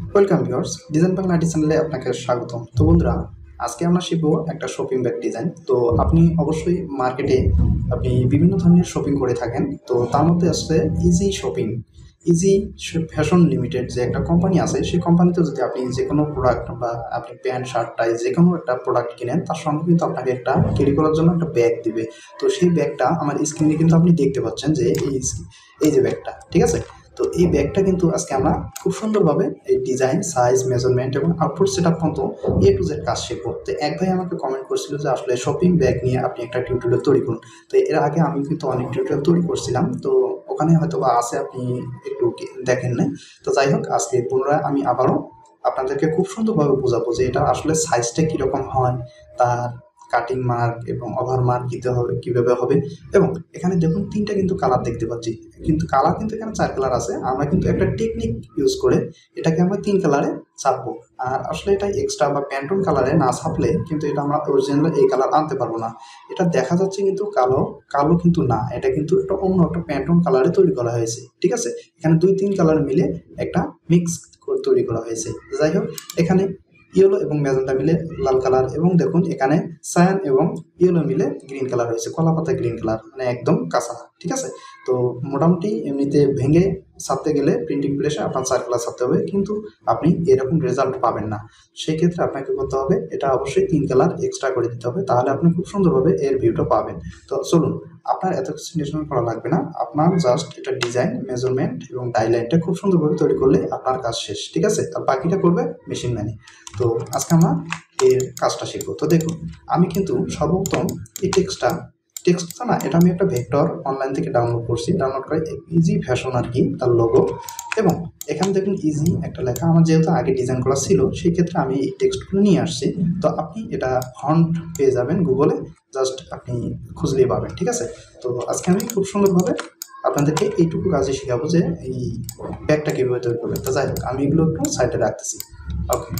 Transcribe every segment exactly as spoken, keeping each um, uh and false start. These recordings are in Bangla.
Welcome viewers, design Bangla IT চ্যানেলে আপনাকে স্বাগতম। তো বন্ধুরা, আজকে আমরা শিখবো একটা শপিং ব্যাগ ডিজাইন। তো আপনি অবশ্যই মার্কেটে আপনি বিভিন্ন ধরনের শপিং করে থাকেন। তো তার মধ্যে আসছে easy shopping, easy fashion limited যে একটা কোম্পানি আছে, সেই কোম্পানিতে যদি আপনি যে কোনো প্রোডাক্ট বা আপনি প্যান্ট শার্ট টাই যে কোনো একটা প্রোডাক্ট কিনেন, তার সঙ্গে কিন্তু আপনাকে একটা ক্যারি করার জন্য একটা ব্যাগ দিবে। তো সেই ব্যাগটা আমার স্ক্রিনে কিন্তু আপনি দেখতে পাচ্ছেন যে এই এই যে ব্যাগটা, ঠিক আছে। তো এই ব্যাগটা কিন্তু আজকে আমরা খুব সুন্দরভাবে এই ডিজাইন, সাইজ, মেজারমেন্ট এবং আউটপুট সেট আপ মতো এ টু জেড কাজ শিখবো। তো এক ভাই আমাকে কমেন্ট করছিল যে আসলে শপিং ব্যাগ নিয়ে আপনি একটা টিউটোরিয়াল তৈরি করুন। তো এর আগে আমি কিন্তু অনেক টিউটোরিয়াল তৈরি করছিলাম, তো ওখানে হয়তো বা আছে, আপনি একটু দেখেন নাই। তো যাই হোক, আজকে পুনরায় আমি আবারও আপনাদেরকে খুব সুন্দরভাবে বোঝাবো যে এটা আসলে সাইজটা কীরকম হয়, তার কাটিং মার্ক এবং ওভার মার্ক দিতে হবে কীভাবে হবে। এবং এখানে দেখুন তিনটা কিন্তু কালার দেখতে পাচ্ছি, কিন্তু কালার কিন্তু এখানে চার কালার আছে। আমরা কিন্তু একটা টেকনিক ইউজ করে এটাকে আমরা তিন কালারে ছাপবো। আর আসলে এটা এক্সট্রা বা প্যান্টন কালারে না ছাপলে কিন্তু এটা আমরা অরিজিনাল এই কালার আনতে পারবো না। এটা দেখা যাচ্ছে কিন্তু কালো, কালো কিন্তু না, এটা কিন্তু একটা অন্য একটা প্যান্টন কালারে তৈরি করা হয়েছে, ঠিক আছে। এখানে দুই তিন কালার মিলে একটা মিক্স করে তৈরি করা হয়েছে। যাই হোক, এখানে ইয়েলো এবং ম্যাজেন্টা মিলে লাল কালার, এবং দেখুন এখানে সায়ান এবং ইয়েলো মিলে গ্রিন কালার হয়েছে, কলা পাতা গ্রিন কালার, মানে একদম কাঁচা, ঠিক আছে। তো মোটামুটি এমনিতে ভেঙে ছাপতে গেলে প্রিন্টিং প্রেসে আপনার চার কালার ছাপতে হবে, কিন্তু আপনি এরকম রেজাল্ট পাবেন না। সেই ক্ষেত্রে আপনাকে করতে হবে এটা অবশ্যই তিন কালার এক্সট্রা করে দিতে হবে, তাহলে আপনি খুব সুন্দরভাবে এর ভিউটা পাবেন। তো চলুন, আপনার এত কিছু নির্ধারণ করা লাগবে না, আপনার জাস্ট এটা ডিজাইন, মেজারমেন্ট এবং ডাইলাইনটা খুব সুন্দরভাবে তৈরি করলে আপনার কাজ শেষ, ঠিক আছে। আর বাকিটা করবে মেশিন ম্যানে। তো আজকে আমরা এর কাজটা শিখবো। তো দেখুন, আমি কিন্তু সর্বপ্রথম এই টেক্সটটা টেক্সটটা না, এটা আমি একটা ভেক্টর অনলাইন থেকে ডাউনলোড করছি। ডাউনলোড করে ইজি ফ্যাশন আর কি তার লোগো, এবং এখানে দেখুন ইজি একটা লেখা। আমার যেহেতু আগে ডিজাইন করা ছিল, সেই ক্ষেত্রে আমি এই টেক্সটগুলো নিয়ে আসছি। তো আপনি এটা ফন্ট পেয়ে যাবেন গুগলে, জাস্ট আপনি খুঁজলেই পাবেন, ঠিক আছে। তো আজকে আমি খুব সুন্দরভাবে আপনাদেরকে এইটুকু কাজে শেখাবো যে এই ব্যাগটা কীভাবে তৈরি করবেন। তো যাই হোক, আমি এগুলো একটু সাইডে রাখতেছি। ওকে,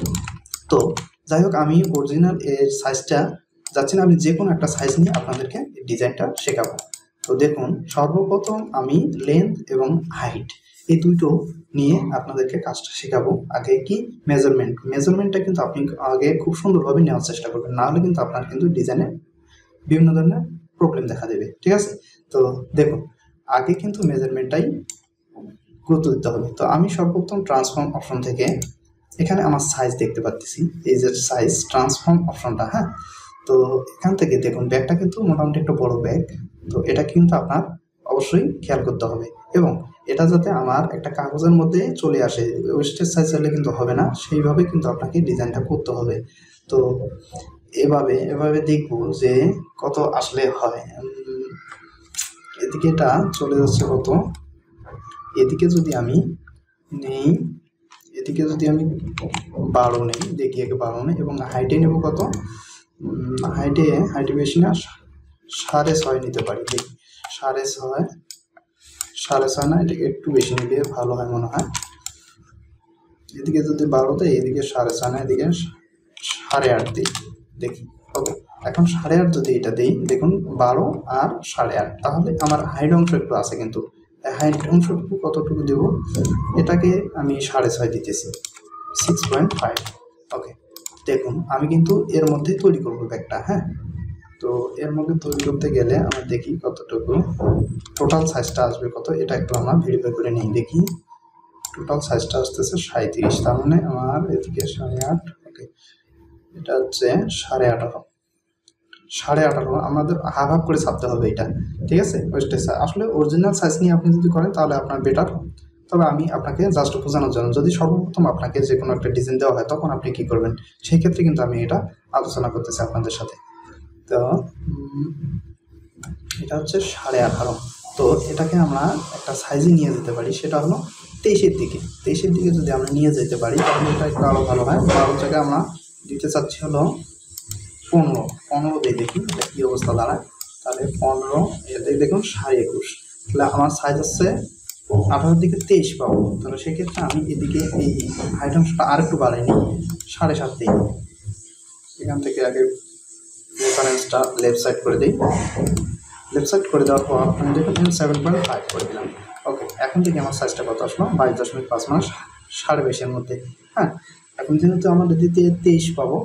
তো যাই হোক, আমি অরিজিনাল এর সাইজটা যাচ্ছি না, আমি যে কোনো একটা সাইজ নিয়ে আপনাদেরকে ডিজাইনটা শেখাবো। তো দেখুন, সর্বপ্রথম আমি লেন্থ এবং হাইট এই দুটো নিয়ে আপনাদেরকে কাজটা শেখাবো। আগে কি মেজারমেন্ট, মেজারমেন্টটা কিন্তু আপনি আগে খুব সুন্দরভাবে নেওয়ার চেষ্টা করবেন, নাহলে কিন্তু আপনার কিন্তু ডিজাইনে বিভিন্ন ধরনের প্রবলেম দেখা দেবে, ঠিক আছে। তো দেখুন, আগে কিন্তু মেজারমেন্টটাই গুরুত্ব দিতে হবে। তো আমি সর্বপ্রথম ট্রান্সফর্ম অপশন থেকে এখানে আমার সাইজ দেখতে পাচ্ছি, এই যে সাইজ ট্রান্সফর্ম অপশনটা, হ্যাঁ। তো এখান থেকে দেখুন, ব্যাগটা কিন্তু মোটামুটি একটা বড় ব্যাগ। তো এটা কিন্তু আপনার অবশ্যই খেয়াল করতে হবে, এবং এটা যাতে আমার একটা কাগজের মধ্যে চলে আসে। ওয়েস্টেজ সাইজ হলে কিন্তু হবে না, সেইভাবে কিন্তু আপনাকে ডিজাইনটা করতে হবে। তো এভাবে এভাবে দেখবো যে কত আসলে হয়। এদিকে এটা চলে যাচ্ছে কত, এদিকে যদি আমি নেই, এদিকে যদি আমি বারো নেই, দেখি একে বারো নেই, এবং হাইটে নেব কত, হাইটে হাইটে বেশি না, সাড়ে ছয় নিতে পারি। দেখি সাড়ে ছয়, সাড়ে ছয় না, এটাকে একটু বেশি নিলে ভালো হয় মনে হয়। এদিকে যদি বারো দেয়, এদিকে সাড়ে ছয় না, এদিকে সাড়ে আট দিই, দেখি। ওকে, এখন সাড়ে আট যদি এটা দিই, দেখুন বারো আর সাড়ে আট, তাহলে আমার হাইট অংশ একটু আছে, কিন্তু হাইট অংশটুকু কতটুকু দেব, এটাকে আমি সাড়ে ছয় দিতেছি, সিক্স পয়েন্ট ফাইভ। ওকে, দেখুন আমি কিন্তু এর মধ্যে তৈরি করবো ব্যাগটা, হ্যাঁ। তো এর মধ্যে তৈরি করতে গেলে আমরা দেখি কতটুকু টোটাল সাইজটা আসবে কত, এটা একটু আমরা ভেরিফাই করে নিই। দেখি টোটাল সাইজটা আসতেছে সাঁত্রিশ, তার মানে আমার এদিকে সাড়ে আট। ওকে, এটা হচ্ছে সাড়ে আঠারো, সাড়ে আঠারো আমাদের হাফ হাফ করে ছাপতে হবে এটা, ঠিক আছে। ওয়েস্টেজ আসলে অরিজিনাল সাইজ নিয়ে আপনি যদি করেন তাহলে আপনার বেটার। তবে আমি আপনাকে জাস্ট বোঝানোর জন্য, যদি সর্বপ্রথম আপনাকে যে কোনো একটা ডিজাইন দেওয়া হয়, তখন আপনি কী করবেন সেই ক্ষেত্রে কিন্তু আমি এটা আলোচনা করতেছি আপনাদের সাথে। তো এটা হচ্ছে সাড়ে আঠারো। তো এটাকে আমরা একটা সাইজে নিয়ে যেতে পারি, সেটা হলো তেইশের দিকে। তেইশের দিকে যদি আমরা নিয়ে যেতে পারি তাহলে এটা একটু আরও ভালো হয়। বারো জায়গায় আমরা দিতে চাচ্ছি হলো পনেরো, পনেরো দিয়ে দেখি কী অবস্থা দাঁড়ায়। তাহলে পনেরো, এতে দেখুন সাড়ে একুশ, তাহলে আমার সাইজ হচ্ছে আঠারোর দিকে তেইশ পাবো। তাহলে সেক্ষেত্রে আমি এদিকে এই হাইট অংশটা আর একটু বাড়াই নিই, সাড়ে সাত দিই। এখান থেকে আগে রেফারেন্সটা লেফট সাইড করে দিই, লেফট সাইড করে দেওয়ার পর আমি দেখুন সেভেন পয়েন্ট ফাইভ করে দিলাম। ওকে, এখন থেকে আমার সাইজটা কত আসলো, বাইশ দশমিক পাঁচ মাস সাড়ে বাইশের মধ্যে। হ্যাঁ, এখন যেহেতু আমরা এদিকে তেইশ পাবো,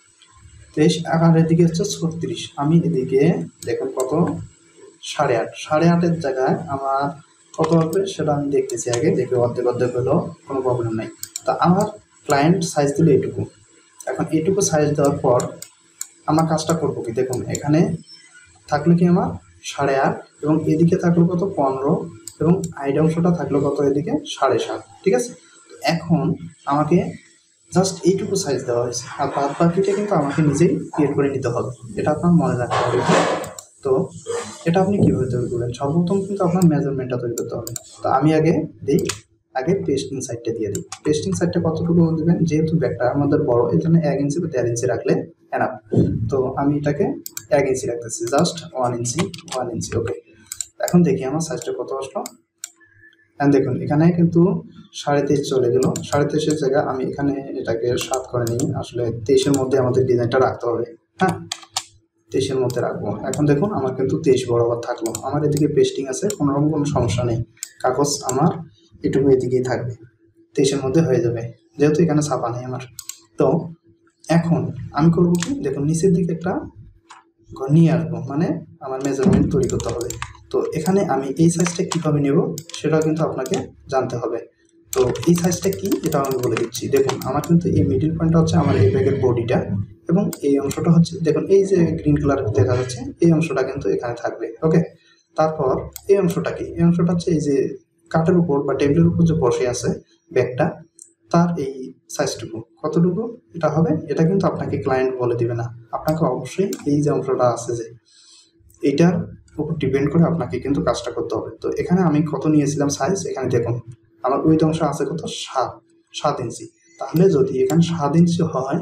তেইশ আর এদিকে হচ্ছে ছত্রিশ, আমি এদিকে দেখুন কত, সাড়ে আট, সাড়ে আটের জায়গায় আমার কত হবে সেটা আমি দেখতেছি আগে, দেখে অর্ধেক অর্ধেক হলেও কোনো প্রবলেম নাই। তা আমার ক্লায়েন্ট সাইজ দিল এইটুকু, এখন এইটুকু সাইজ দেওয়ার পর আমার কাজটা করবো কি, দেখুন এখানে থাকলো কি আমার সাড়ে আট, এবং এদিকে থাকলো কত পনেরো, এবং আইড অংশটা থাকলো কত এদিকে সাড়ে সাত। ঠিক আছে, এখন আমাকে জাস্ট এইটুকু সাইজ দেওয়া হয়েছে, আর বাদ বাকিটা কিন্তু আমাকে নিজেই ক্রিয়েট করে নিতে হবে, এটা আপনার মনে রাখতে হবে। তো এটা আপনি কীভাবে তৈরি করবেন, সর্বপ্রথম কিন্তু আপনার মেজারমেন্টটা তৈরি করতে হবে। তো আমি আগে দিই, আগে পেস্টিং সাইডটা দিয়ে দিই। পেস্টিং সাইডটা কতটুকু দেবেন, যেহেতু ব্যাগটা আমাদের বড়, এই জন্য এক ইঞ্চি বা দেড় ইঞ্চি রাখলে এনাফ। তো আমি এটাকে এক ইঞ্চি রাখতেছি, just one inch, one inch okay. এখন দেখি আমার সাইজটা কত আসলো। হ্যাঁ দেখুন এখানে কিন্তু সাড়ে তেইশ চলে গেল, সাড়ে তেইশের জায়গায় আমি এখানে এটাকে সাত করে নিই, আসলে তেইশের মধ্যে আমাদের ডিজাইনটা রাখতে হবে। হ্যাঁ, তেইশের মধ্যে রাখবো। এখন দেখুন আমার কিন্তু তেইশ বরাবর থাকলো, আমার এদিকে পেস্টিং আছে, কোনো রকম কোনো সমস্যা নেই, কাগজ আমার এটুকু এদিকেই থাকবে, তেইশের মধ্যে হয়ে যাবে, যেহেতু এখানে ছাপা নেই আমার। তো এখন আমি করবো কি, দেখুন নিচের দিকে একটা ঘর নিয়ে আসবো, মানে আমার মেজারমেন্ট তৈরি করতে হবে। তো এখানে আমি এই সাইজটা কীভাবে নেব সেটাও কিন্তু আপনাকে জানতে হবে। তো এই সাইজটা কি এটাও আমি বলে দিচ্ছি। দেখুন আমার কিন্তু এই মিডিল পয়েন্টটা হচ্ছে আমার এই ব্যাগের বডিটা, এবং এই অংশটা হচ্ছে দেখুন এই যে গ্রিন কালার দেখা যাচ্ছে, এই অংশটা কিন্তু এখানে থাকবে। ওকে, তারপর এই অংশটা কি, এই অংশটা হচ্ছে এই যে কাঠের উপর বা টেবিলের উপর যে বসে আছে ব্যাগটা, তার এই সাইজটুকু কতটুকু এটা হবে, এটা কিন্তু আপনাকে ক্লায়েন্ট বলে দিবে না, আপনাকে অবশ্যই এই যে অংশটা আছে যে এইটার উপর ডিপেন্ড করে আপনাকে কিন্তু কাজটা করতে হবে। তো এখানে আমি কত নিয়েছিলাম সাইজ, এখানে দেখুন আমার উইথ অংশ আছে কত, সাত, সাত ইঞ্চি। তাহলে যদি এখানে সাত ইঞ্চি হয়,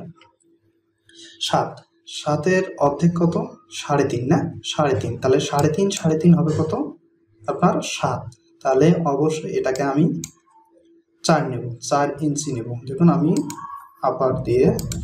সাত, সাতের অর্ধেক কত, সাড়ে তিন না, সাড়ে তিন, তাহলে সাড়ে তিন সাড়ে তিন হবে কত আপনার সাত, তাহলে অবশ্যই এটাকে আমি চার নেব, চার ইঞ্চি নেব। দেখুন আমি আপার দিয়ে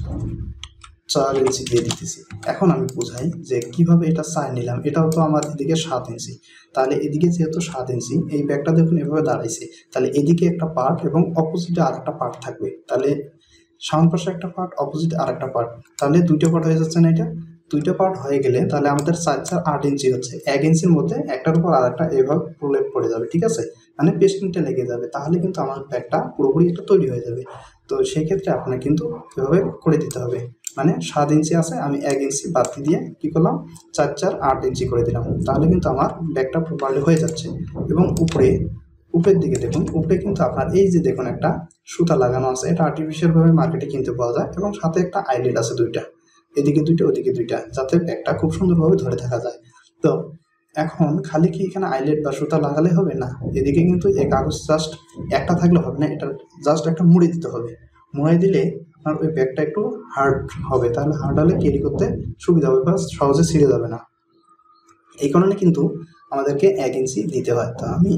চার ইঞ্চি দিয়ে দিতেছি। এখন আমি বুঝাই যে কিভাবে এটা চার নিলাম, এটাও তো আমার এদিকে সাত ইঞ্চি, তাহলে এদিকে যেহেতু সাত ইঞ্চি, এই ব্যাগটা দেখুন এভাবে দাঁড়াইছে, তাহলে এদিকে একটা পার্ট এবং অপোজিটে আর একটা পার্ট থাকবে, তাহলে সামনের পাশে একটা পার্ট, অপোজিটে আর একটা পার্ট, তাহলে দুইটা পার্ট হয়ে যাচ্ছে না, এটা দুইটা পার্ট হয়ে গেলে তাহলে আমাদের চার চার আট ইঞ্চি হচ্ছে, এক ইঞ্চির মধ্যে একটার উপর আর একটা এভাবে প্রলেপ পড়ে যাবে। ঠিক আছে, মানে পেস্টিংটা লেগে যাবে, তাহলে কিন্তু আমার ব্যাগটা পুরোপুরি একটা তৈরি হয়ে যাবে। তো সেই ক্ষেত্রে আপনার কিন্তু এভাবে করে দিতে হবে, মানে সাত ইঞ্চি আছে, আমি এক ইঞ্চি বাদ দিয়ে কী করলাম, চার চার আট ইঞ্চি করে দিলাম, তাহলে কিন্তু আমার ব্যাগটা প্রপারলি হয়ে যাচ্ছে। এবং উপরে, উপরের দিকে দেখুন, উপরে কিন্তু আপনার এই যে দেখুন একটা সুতা লাগানো আছে, এটা আর্টিফিশিয়ালভাবে মার্কেটে কিনতে পাওয়া যায়, এবং সাথে একটা আইলেট আছে দুইটা, এদিকে দুইটা ওদিকে দুইটা, যাতে ব্যাগটা খুব সুন্দরভাবে ধরে থাকা যায়। তো এখন খালি কি এখানে আইলেট বা সুতা লাগালে হবে না, এদিকে কিন্তু এই কাগজ জাস্ট একটা থাকলে হবে না, এটা জাস্ট একটা মুড়ে দিতে হবে, মুড়াই দিলে আপনার ওই ব্যাগটা একটু হার্ড হবে, তাহলে হার্ড হলে ক্যারি করতে সুবিধা হবে বা সহজে ছিঁড়ে যাবে না। এই কারণে কিন্তু আমাদেরকে এক ইঞ্চি দিতে হয়। তো আমি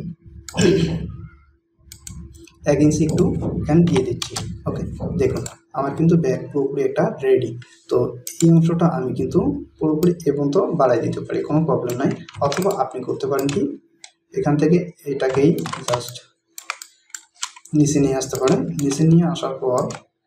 এক ইঞ্চি একটু এখানে দিয়ে দিচ্ছি। ওকে, দেখুন আমার কিন্তু ব্যাগ পুরোপুরি একটা রেডি। তো এই অংশটা আমি কিন্তু পুরোপুরি এ পর্যন্ত বাড়াই দিতে পারি, কোনো প্রবলেম নাই। অথবা আপনি করতে পারেন কি, এখান থেকে এটাকেই জাস্ট নিচে নিয়ে আসতে পারেন, নিচে নিয়ে আসার পর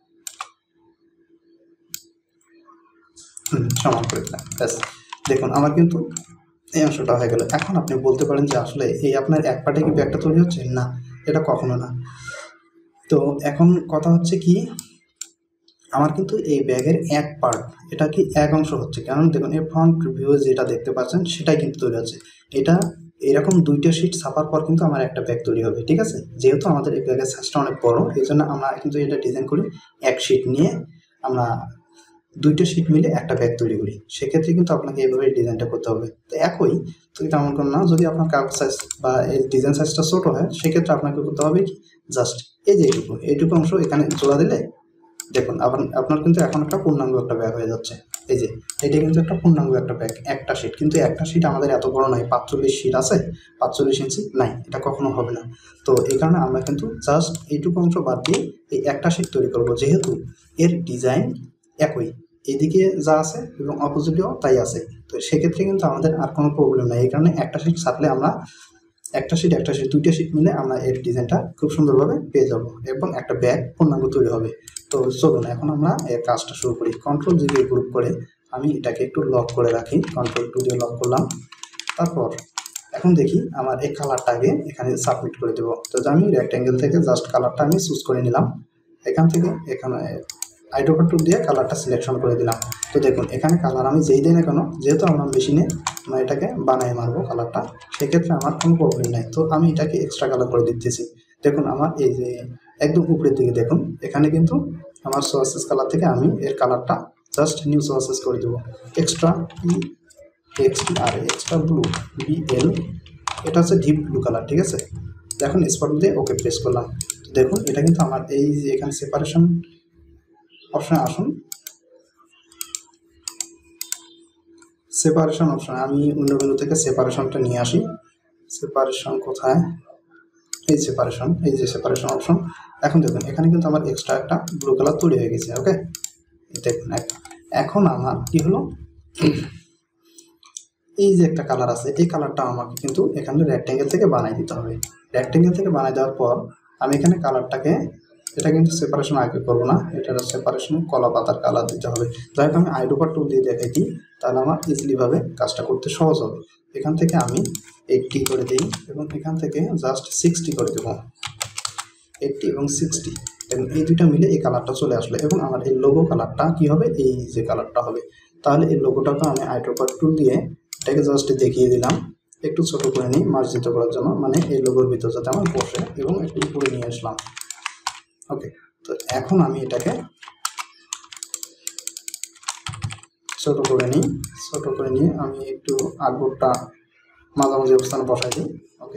হুম সমান করে দিলাম, ব্যাস। দেখুন আমার কিন্তু এই অংশটা হয়ে গেল। এখন আপনি বলতে পারেন যে আসলে এই আপনার এক পার্টে কি ব্যাগটা তৈরি হচ্ছে, না এটা কখনো না। তো এখন কথা হচ্ছে কি, আমার কিন্তু এই ব্যাগের এক পার্ট, এটা কি এক অংশ হচ্ছে, কারণ দেখুন এই ফ্রন্ট ভিউ যেটা দেখতে পাচ্ছেন সেটাই কিন্তু তৈরি হচ্ছে। এটা এরকম দুইটা শিট ছাপার পর কিন্তু আমার একটা ব্যাগ তৈরি হবে। ঠিক আছে, যেহেতু আমাদের এই ব্যাগের সাইজটা অনেক বড়, এই জন্য আমরা কিন্তু এটা ডিজাইন করি এক শিট নিয়ে, আমরা দুইটা শিট মিলে একটা ব্যাগ তৈরি করি। সেক্ষেত্রে কিন্তু আপনাকে এইভাবে ডিজাইনটা করতে হবে। তো একই তো তেমন কোনো না, যদি আপনার কাগজ সাইজ বা এই ডিজাইন সাইজটা ছোটো হয়, সেক্ষেত্রে আপনাকে করতে হবে কি, জাস্ট এই যে এইটুকু এইটুকু অংশ এখানে জোড়া দিলে দেখুন আপনার আপনার কিন্তু এখন একটা পূর্ণাঙ্গ একটা ব্যাগ হয়ে যাচ্ছে। এই যে এটা কিন্তু একটা পূর্ণাঙ্গ একটা ব্যাগ, একটা শিট, কিন্তু একটা শিট আমাদের এত বড় নয়, পাঁচচল্লিশ শিট আছে, পাঁচচল্লিশ ইঞ্চি নাই, এটা কখনো হবে না। তো এই কারণে আমরা কিন্তু জাস্ট এইটুকু অংশ বাদ দিয়ে এই একটা শিট তৈরি করব, যেহেতু এর ডিজাইন একই, এদিকে যা আছে এবং অপোজিটেও তাই আছে। তো সেক্ষেত্রে কিন্তু আমাদের আর কোনো প্রবলেম নাই, এই কারণে একটা শিট ছাপলে আমরা একটা শিট একটা শিট দুইটা শিট মিলে আমরা এর ডিজাইনটা খুব সুন্দরভাবে পেয়ে যাব এবং একটা ব্যাগ পূর্ণাঙ্গ তৈরি হবে। তো চলুন এখন আমরা এর কাজটা শুরু করি। কন্ট্রোল জি দিয়ে গ্রুপ করে আমি এটাকে একটু লক করে রাখি, কন্ট্রোল টু দিয়ে লক করলাম। তারপর এখন দেখি আমার এই কালারটাকে এখানে সাবমিট করে দেবো। তো আমি রেক্ট্যাঙ্গেল থেকে জাস্ট কালারটা আমি চুজ করে নিলাম, এখান থেকে এখানে আইড্রোপার টুল দিয়ে কালারটা সিলেকশন করে দিলাম। তো দেখুন এখানে কালার আমি যেই দিই না কেন, যেহেতু আমরা মেশিনে আমরা এটাকে বানাই মারবো কালারটা, সেক্ষেত্রে আমার কোনো প্রবলেম নাই। তো আমি এটাকে এক্সট্রা কালার করে দিতেছি। দেখুন আমার এই যে একদম উপরের দিকে দেখুন, এখানে কিন্তু আমার সোয়াসেস কালার থেকে আমি এর কালারটা জাস্ট নিউ সোয়াসেস করে দেবো। Extra E XT R extra blue BL, এটা হচ্ছে ডিপ ব্লু কালার, ঠিক আছে। দেখুন স্পট দিয়ে ওকে প্রেস করলাম। তো দেখুন এটা কিন্তু আমার এই যে এখানে সেপারেশন অপশানে আসুন, সেপারেশন অপশান আমি অন্য বিন্দু থেকে সেপারেশনটা নিয়ে আসি। সেপারেশন কোথায়, এই সেপারেশন, এই যে সেপারেশন অপশন। এখন দেখুন এখানে কিন্তু আমার এক্সট্রা একটা ব্লু কালার তৈরি হয়ে গেছে। ওকে দেখুন এখন আমার কি হলো, এই যে একটা কালার আছে, এই কালারটা আমাকে কিন্তু এখানে রেক্ট্যাঙ্গেল থেকে বানাই দিতে হবে। রেক্ট্যাঙ্গেল থেকে বানাই দেওয়ার পর আমি এখানে কালারটাকে, এটা কিন্তু সেপারেশন আগে করবো না, এটা সেপারেশন কলা পাতার কালার দিতে হবে। যাই হোক আমি আইড্রোপার টুল দিয়ে দেখাই দিই, তাহলে আমার ইজিলিভাবে কাজটা করতে সহজ হবে। এখান থেকে আমি এইটটি করে দিই এবং এখান থেকে জাস্ট সিক্সটি করে দেবো, এইটটি এবং সিক্সটি, এবং এই দুইটা মিলে এই কালারটা চলে আসলো এবং আমার এই লোগো কালারটা কি হবে, এই যে কালারটা হবে। তাহলে এই লোগোটাকে আমি আইড্রোপার টুল দিয়ে এটাকে জাস্ট দেখিয়ে দিলাম, একটু ছোট করে নিই মার্জিত করার জন্য, মানে এই লোগোর ভিতর যাতে আমার বসে, এবং একটু উপরে নিয়ে আসলাম। ওকে, তো এখন আমি এটাকে ছোট করে নিই, ছোট করে নিয়ে আমি একটু আর্টবোর্ডটা মাঝামাঝি অবস্থানে বসাই দিই। ওকে,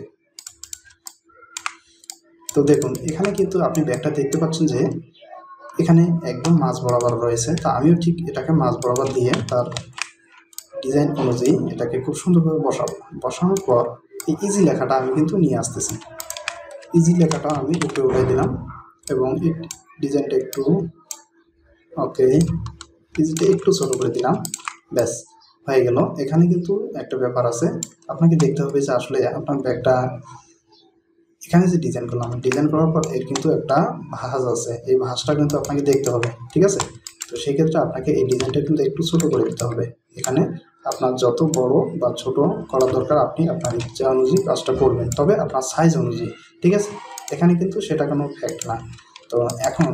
তো দেখুন এখানে কিন্তু আপনি ব্যাগটা দেখতে পাচ্ছেন যে এখানে একদম মাঝ বরাবর রয়েছে। তা আমিও ঠিক এটাকে মাঝ বরাবর দিয়ে তার ডিজাইন অনুযায়ী এটাকে খুব সুন্দরভাবে বসাবো। বসানোর পর এই ইজি লেখাটা আমি কিন্তু নিয়ে আসতেছি, ইজি লেখাটা আমি উপরে উঠাই দিলাম এবং এই ডিজাইনটা একটু, ওকে ইজিটা একটু ছোট করে দিলাম, ব্যাস হয়ে গেল। এখানে কিন্তু একটা ব্যাপার আছে, আপনাকে দেখতে হবে যে আসলে আপনার ব্যাগটা এখানে যে ডিজাইন করলাম, ডিজাইন করার পর এর কিন্তু একটা ভাঁজ আছে, এই ভাঁজটা কিন্তু আপনাকে দেখতে হবে, ঠিক আছে। তো সেই ক্ষেত্রে আপনাকে এই ডিজাইনটা কিন্তু একটু ছোট করে দিতে হবে। এখানে আপনার যত বড় বা ছোট করার দরকার আপনি আপনার ইচ্ছা অনুযায়ী কাজটা করবেন, তবে আপনার সাইজ অনুযায়ী, ঠিক আছে। এখানে কিন্তু সেটা কোনো ফ্যাক্ট না। তো এখন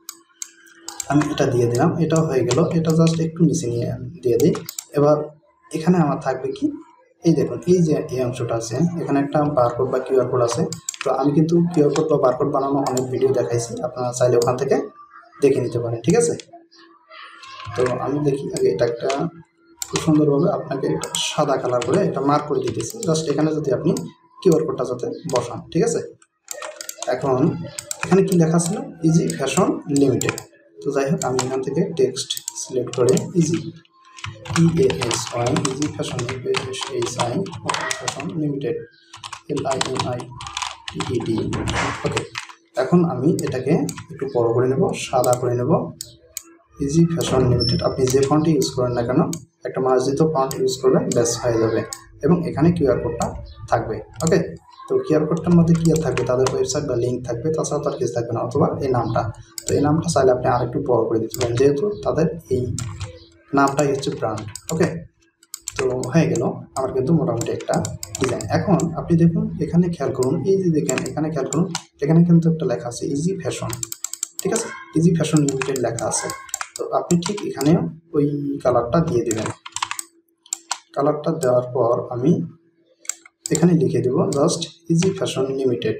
আমি এটা দিয়ে দিলাম, এটাও হয়ে গেল। এটা জাস্ট একটু নিচে নিয়ে দিয়ে দিই। এবার এখানে আমার থাকবে কি, এই দেখুন এই যে এই অংশটা আছে, এখানে একটা বারকোড বা কিউআর কোড আছে। তো আমি কিন্তু কিউআর কোড বা বারকোড বানানো অনেক ভিডিও দেখাইছি, আপনারা চাইলে ওখান থেকে দেখে নিতে পারেন, ঠিক আছে। তো আমি দেখি আগে এটা একটা খুব সুন্দরভাবে আপনাকে এটা সাদা কালার করে এটা মার্ক করে দিতেছি, জাস্ট এখানে যদি আপনি কিউআর কোডটা যাতে বসান, ঠিক আছে। এখন এখানে কি লেখা ছিল, ইজি ফ্যাশন লিমিটেড। তো যাই হোক আমি এখান থেকে টেক্সট সিলেক্ট করে easy E A S Y easy fashion H I fashion limited L I N I T E D. Okay, এখন আমি এটাকে একটু বড় করে নেব, সাদা করে নেব, ইজি ফ্যাশন লিমিটেড। আপনি যে ফন্টটি ইউজ করেন না কেন একটা মার্জিত ফন্ট ইউজ করবেন, ব্যাস হয়ে যাবে। এবং এখানে কিউআর কোডটা থাকবে। ওকে, তো কিউআর কোডটার মধ্যে কি আর থাকবে, তাদের ওয়েবসাইট বা লিঙ্ক থাকবে, তাছাড়া তার কিছু থাকবে না, অথবা এই নামটা। তো এই নামটা চাইলে আপনি আরেকটু বড় করে দিতে পারেন, যেহেতু তাদের এই নামটাই হচ্ছে ব্র্যান্ড। ওকে, তো হয়ে গেল আমার কিন্তু মোটামুটি একটা ডিজাইন। এখন আপনি দেখুন এখানে খেয়াল করুন, এই যে দেখেন এখানে খেয়াল করুন, এখানে কিন্তু একটা লেখা আছে ইজি ফ্যাশন, ঠিক আছে, ইজি ফ্যাশন লিমিটেড লেখা আছে। তো আপনি ঠিক এখানে ওই কালারটা দিয়ে দেবেন। কালারটা দেওয়ার পর আমি এখানে লিখে দেব জাস্ট ইজি ফ্যাশন লিমিটেড,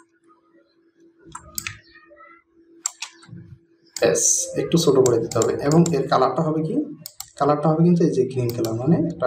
ব্যাস একটু ছোট করে দিতে হবে। এবং এর কালারটা হবে কি, কালারটা হবে কিন্তু এই যে গ্রিন কালার, মানে একটা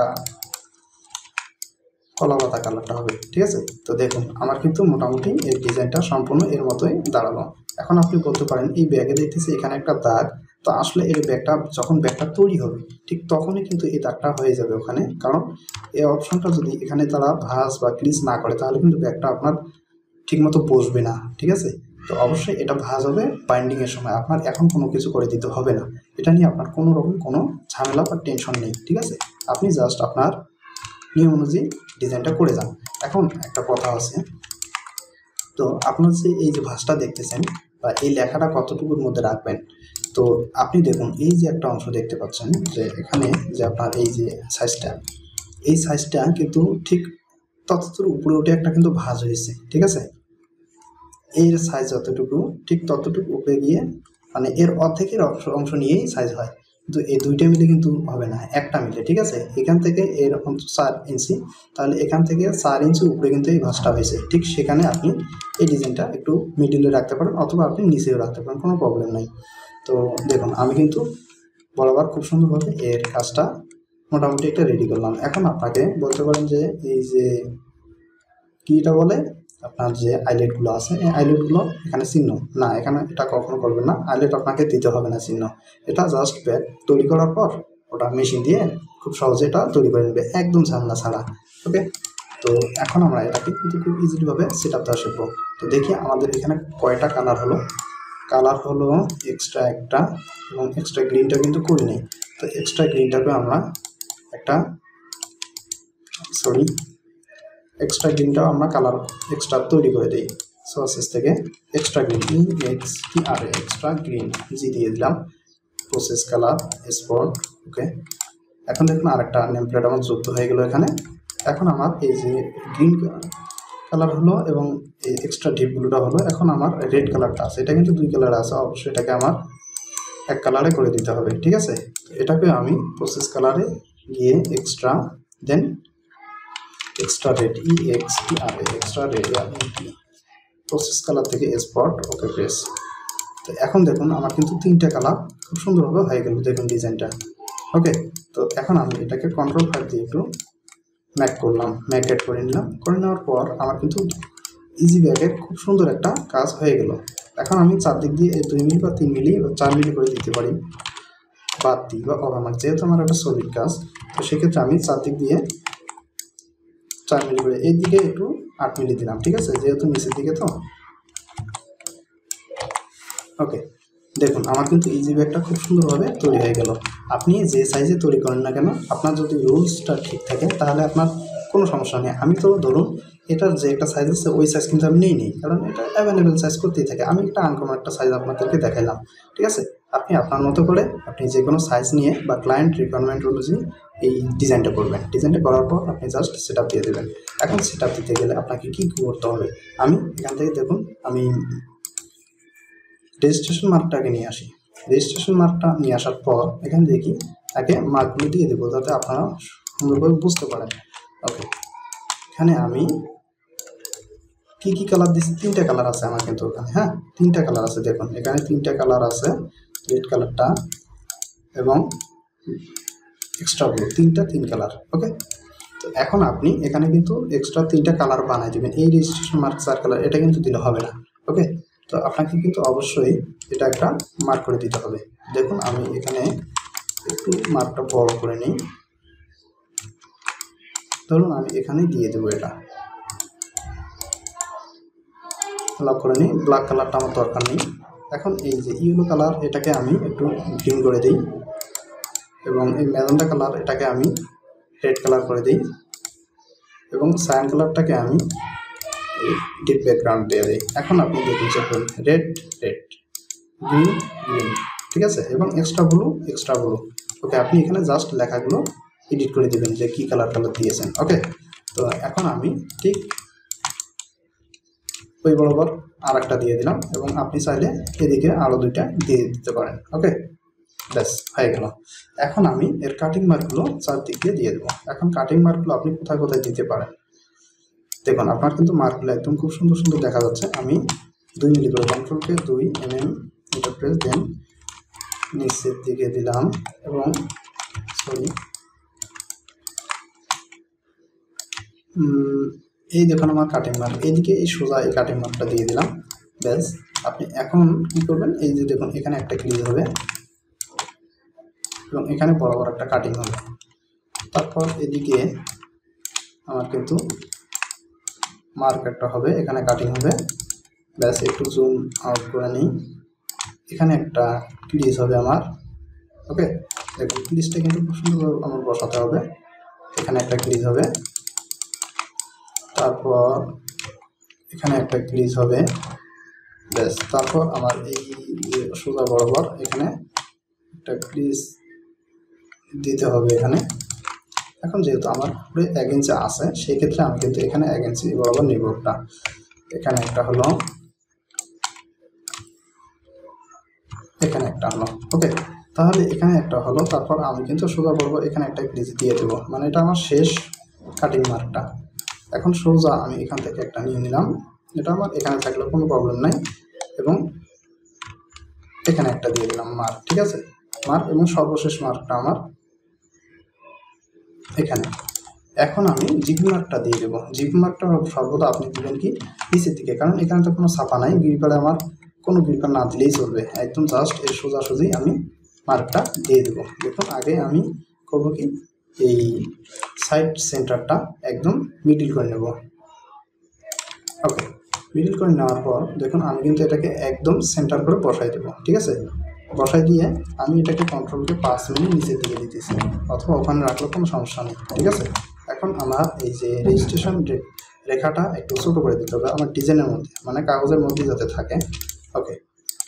কলা পাতা কালারটা হবে, ঠিক আছে। তো দেখুন আমার কিন্তু মোটামুটি এই ডিজাইনটা সম্পূর্ণ এর মতোই দাঁড়ালো। এখন আপনি বলতে পারেন এই ব্যাগে দেখতেছি এখানে একটা দাগ, তো আসলে এই ব্যাগটা যখন ব্যাগটা তৈরি হবে ঠিক তখনই কিন্তু এই দাগটা হয়ে যাবে ওখানে, কারণ এই অপশনটা যদি এখানে তারা ভাঁজ বা ক্রিজ না করে তাহলে কিন্তু ব্যাগটা আপনার ঠিকমতো বসবে না, ঠিক আছে। তো অবশ্যই এটা ভাঁজ হবে বাইন্ডিংয়ের সময়, আপনার এখন কোনো কিছু করে দিতে হবে না, এটা নিয়ে আপনার কোনো রকম কোনো ঝামেলা বা টেনশন নেই, ঠিক আছে। আপনি জাস্ট আপনার নিয়ম অনুযায়ী ডিজাইনটা করে যান। এখন একটা কথা আছে, তো আপনার যে এই যে ভাঁজটা দেখতেছেন বা এই লেখাটা কতটুকুর মধ্যে রাখবেন, তো আপনি দেখুন এই যে একটা অংশ দেখতে পাচ্ছেন যে এখানে যে আপনার এই যে সাইজটা, এই সাইজটা কিন্তু ঠিক ততটুকু উপরে উঠে একটা কিন্তু ভাঁজ হয়েছে, ঠিক আছে। এর সাইজ যতটুকু ঠিক ততটুকু উপরে গিয়ে মানে এর অর্ধেকের অংশ অংশ নিয়েই সাইজ হয়, কিন্তু এই দুইটা মিলে কিন্তু হবে না, একটা মিলে, ঠিক আছে। এখান থেকে এর চার ইঞ্চি, তাহলে এখান থেকে চার ইঞ্চি উপরে কিন্তু এই ভাঁজটা হয়েছে, ঠিক সেখানে আপনি এই ডিজাইনটা একটু মিডিলে রাখতে পারেন অথবা আপনি নিচেও রাখতে পারেন, কোনো প্রবলেম নাই। তো দেখুন আমি কিন্তু বরাবর খুব সুন্দরভাবে এর কাজটা মোটামুটি একটা রেডি করলাম। এখন আপনাকে বলতে পারেন যে এই যে কীটা বলে আপনার যে আইলেটগুলো আছে, এই আইলেটগুলো এখানে চিহ্ন না, এখানে এটা কখনো করবেন না, আইলেট আপনাকে দিতে হবে না চিহ্ন, এটা জাস্ট ব্যাগ তৈরি করার পর ওটা মেশিন দিয়ে খুব সহজে এটা তৈরি করে নেবে, একদম ঝামেলা ছাড়া। ওকে, তো এখন আমরা এটাকে কিন্তু খুব ইজিলিভাবে সেট আপ দেওয়া শিখবো। তো দেখি আমাদের এখানে কয়টা কালার হলো। কালার হলো এক্সট্রা একটা, এবং এক্সট্রা গ্রিনটা কিন্তু করি নেই, তো এক্সট্রা গ্রিনটাকে আমরা একটা সরি এক্সট্রা গ্রিনটাও আমরা কালার এক্সট্রা তৈরি করে দিই সোর্সেস থেকে। Extra green E X T R extra green G দিয়ে দিলাম, প্রসেস কালার স্পট। ওকে, এখন দেখুন আরেকটা নেম প্লেট আমার যুক্ত হয়ে গেল এখানে। এখন আমার এই যে গ্রিন কালার হলো এবং এই এক্সট্রা ডিপ ব্লুটা হলো, এখন আমার রেড কালারটা আছে, এটা কিন্তু দুই কালার আছে, অবশ্যই এটাকে আমার এক কালারে করে দিতে হবে, ঠিক আছে। এটাকে আমি প্রসেস কালারে গিয়ে extra then extra red E X T R extra red process colour থেকে স্পট। Okay press. তো এখন দেখুন আমার কিন্তু তিনটা কালার খুব সুন্দরভাবে হয়ে গেল, দেখুন ডিজাইনটা। ওকে, তো এখন আমি এটাকে কন্ট্রোল ফাইভ দিয়ে একটু ম্যাক করলাম, ম্যাক এড করে নিলাম। করে নেওয়ার পর আমার কিন্তু ইজি ব্যাগের খুব সুন্দর একটা কাজ হয়ে গেল। এখন আমি চারদিক দিয়ে দুই মিলি বা তিন মিলি বা চার মিলি করে দিতে পারি, বাদ দিই বা অবামাক, যেহেতু আমার একটা সলিড কাজ, তো সেক্ষেত্রে আমি চারদিক দিয়ে চার মিলি করে, এই দিকে একটু আট মিলি দিলাম, ঠিক আছে, যেহেতু নিচের দিকে তো। ওকে, দেখুন আমার কিন্তু ইজি ব্যাগটা খুব সুন্দরভাবে তৈরি হয়ে গেল। আপনি যে সাইজে তৈরি করেন না কেন, আপনার যদি রুলসটা ঠিক থাকে তাহলে আপনার কোনো সমস্যা নেই। আমি তো ধরুন এটার যে একটা সাইজ আছে ওই সাইজ কিন্তু আমি নিই নিই, কারণ এটা অ্যাভেলেবেল সাইজ করতেই থাকে। আমি একটা আনকমন একটা সাইজ আপনাদেরকে দেখাইলাম, ঠিক আছে। আপনি আপনার মতো করে আপনি যে কোনো সাইজ নিয়ে বা ক্লায়েন্ট রিকোয়ারমেন্ট অনুযায়ী এই ডিজাইনটা করবেন। ডিজাইনটা করার পর আপনি জাস্ট সেট আপ দিয়ে দেবেন। এখন সেট আপ দিতে গেলে আপনাকে কী করতে হবে, আমি এখান থেকে দেখুন আমি রেজিস্ট্রেশন মার্কটাকে নিয়ে আসি। রেজিস্ট্রেশন মার্কটা নিয়ে আসার পর এখানে দেখি আগে মার্কগুলো দিয়ে দেবো, যাতে আপনারা সুন্দরভাবে বুঝতে পারেন। ওকে, এখানে আমি কি কি কালার দিচ্ছি, তিনটা কালার আছে আমার কিন্তু ওখানে, হ্যাঁ তিনটা কালার আছে, দেখুন এখানে তিনটা কালার আছে, রেড কালারটা এবং এক্সট্রা ব্লু, তিনটা তিন কালার। ওকে, তো এখন আপনি এখানে কিন্তু এক্সট্রা তিনটা কালার বানাই দেবেন। এই রেজিস্ট্রেশন মার্ক চার কালার এটা কিন্তু দিলে হবে না। ওকে, তো আপনাকে কিন্তু অবশ্যই এটা একটা মার্ক করে দিতে হবে। দেখুন আমি এখানে একটু মার্কটা বড় করে নিই, ধরুন আমি এখানে দিয়ে দেবো, এটা লক করে নিই। ব্ল্যাক কালারটা আমার দরকার নেই। এখন এই যে ইয়েলো কালার এটাকে আমি একটু গ্রিন করে দিই, এবং এই ম্যাজেন্টা কালার এটাকে আমি রেড কালার করে দিই, এবং সায়ান কালারটাকে আমি ডিপ ব্যাকগ্রাউন্ড দিয়ে দিই। এখন আপনি দেখুন চেক করুন, রেড রেড, গ্রিন গ্রিন, ঠিক আছে, এবং extra blue extra blue. Okay, আপনি এখানে জাস্ট লেখাগুলো এডিট করে দেবেন যে কী কালার কালার দিয়েছেন। ওকে, তো এখন আমি ঠিক ওই বরাবর আর একটা দিয়ে দিলাম, এবং আপনি চাইলে এদিকে আরও দুইটা দিয়ে দিতে পারেন। ওকে, ব্যাস হয়ে গেল। এখন আমি এর কাটিং মার্কগুলো চারদিক দিয়ে দিয়ে দেবো। এখন কাটিং মার্কগুলো আপনি কোথায় কোথায় দিতে পারেন, দেখুন আপনার কিন্তু মার্কগুলো একদম খুব সুন্দর সুন্দর দেখা যাচ্ছে। আমি দুই মিলি করে কন্ট্রোলকে দুই এম এম ইন্টারপ্রেস দেন নিচের দিকে দিলাম, এবং সরি এই দেখুন আমার কাটিং মার্ক, এইদিকে এই সোজা এই কাটিং মার্কটা দিয়ে দিলাম। ব্যাস, আপনি এখন কী করবেন, এই যে দেখুন এখানে একটা ক্লিজ হবে এবং এখানে বড় বড় একটা কাটিং হবে। তারপর এদিকে আমার কিন্তু মার্ক একটা হবে, এখানে কাটিং হবে। ব্যাস, একটু জুম আউট করে নিই, এখানে একটা ক্লিজ হবে আমার। ওকে, দেখুন ক্লিজটা কিন্তু খুব সুন্দরভাবে আমার বসাতে হবে। এখানে একটা ক্লিজ হবে, তারপর এখানে একটা ক্রিজ হবে, ব্যাস। তারপর আমার এই সোজা বরাবর এখানে একটা ক্রিজ দিতে হবে এখানে। এখন যেহেতু আমার উপরে এক ইঞ্চি আছে, সেই ক্ষেত্রে আমি কিন্তু এখানে এক ইঞ্চি বরাবর নিব একটা। এখানে একটা হলো, এখানে একটা হলো, ওকে। তাহলে এখানে একটা হলো, তারপর আমি কিন্তু সোজা বরাবর এখানে একটা ক্রিজ দিয়ে দেবো, মানে এটা আমার শেষ কাটিং মার্কটা। এখন সোজা আমি এখান থেকে একটা নিয়ে নিলাম, এটা আমার এখানে থাকলে কোনো প্রবলেম নাই, এবং এখানে একটা দিয়ে দিলাম মার্ক, ঠিক আছে, মার্ক। এবং সর্বশেষ মার্কটা আমার এখানে। এখন আমি জিপি মার্কটা দিয়ে দেবো। জিপি মার্কটা সর্বদা আপনি দেবেন কি নিচের দিকে, কারণ এখানে তো কোনো ছাপা নাই, গ্রিপারে আমার কোনো গ্রিপার না দিলেই চলবে, একদম জাস্ট এর সোজাসুজি আমি মার্কটা দিয়ে দেবো। দেখুন আগে আমি করবো কি, এই সাইড সেন্টারটা একদম মিডিল করে নেব, ওকে। মিডিল করে নেওয়ার পর দেখুন আমি কিন্তু এটাকে একদম সেন্টার করে বসাই দেবো, ঠিক আছে। বসাই দিয়ে আমি এটাকে কন্ট্রোলকে পাঁচ মিনিট নিচের দিকে দিতেছি, অথবা ওখানে রাখলে কোনো সমস্যা নেই, ঠিক আছে। এখন আমার এই যে রেজিস্ট্রেশন রেখাটা একটু ছোটো করে দিতে হবে আমার ডিজাইনের মধ্যে, মানে কাগজের মধ্যে যাতে থাকে, ওকে।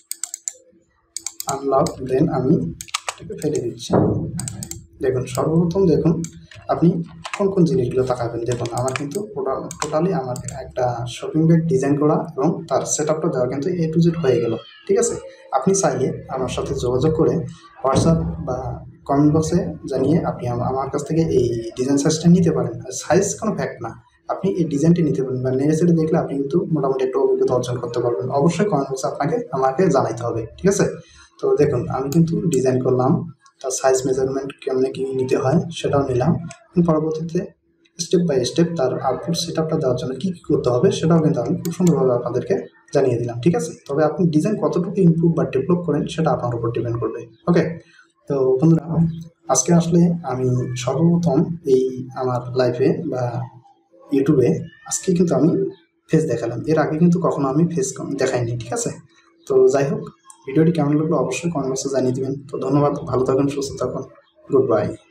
আনলক, দেন আমি এটাকে ফেলে দিচ্ছি। দেখুন সর্বপ্রথম দেখুন আপনি কোন কোন জিনিসগুলো তাকাবেন। দেখুন আমার কিন্তু টোটালি আমার একটা শপিং ব্যাগ ডিজাইন করা এবং তার সেট আপটা দেওয়া কিন্তু এ টু জেড হয়ে গেল, ঠিক আছে। আপনি চাইলে আমার সাথে যোগাযোগ করে হোয়াটসঅ্যাপ বা কমেন্ট বক্সে জানিয়ে আপনি আমার কাছ থেকে এই ডিজাইন সাইজটা নিতে পারেন। সাইজ কোনো ফ্যাক্ট না, আপনি এই ডিজাইনটি নিতে পারেন বা নেড়ে চেড়ে দেখলে আপনি কিন্তু মোটামুটি একটা অভিজ্ঞতা অর্জন করতে পারবেন। অবশ্যই কমেন্ট বক্সে আপনাকে আমাকে জানাইতে হবে, ঠিক আছে। তো দেখুন আমি কিন্তু ডিজাইন করলাম, তার সাইজ মেজারমেন্ট কেমনে কী নিতে হয় সেটাও নিলাম, পরবর্তীতে স্টেপ বাই স্টেপ তার আউটপুট সেট আপটা দেওয়ার জন্য কী কী করতে হবে সেটাও কিন্তু আমি খুব সুন্দরভাবে আপনাদেরকে জানিয়ে দিলাম, ঠিক আছে। তবে আপনি ডিজাইন কতটুকু ইমপ্রুভ বা ডেভেলপ করেন সেটা আপনার উপর ডিপেন্ড করবে, ওকে। তো বন্ধুরা আজকে আসলে আমি সর্বপ্রথম এই আমার লাইফে বা ইউটিউবে আজকে কিন্তু আমি ফেস দেখালাম, এর আগে কিন্তু কখনো আমি ফেস দেখাইনি, ঠিক আছে। তো যাই হোক, ভিডিওটি কেমন লাগলো অবশ্যই কমেন্ট বক্সে জানিয়ে দেবেন। তো ধন্যবাদ, ভালো থাকুন, সুস্থ থাকুন, গুড বাই।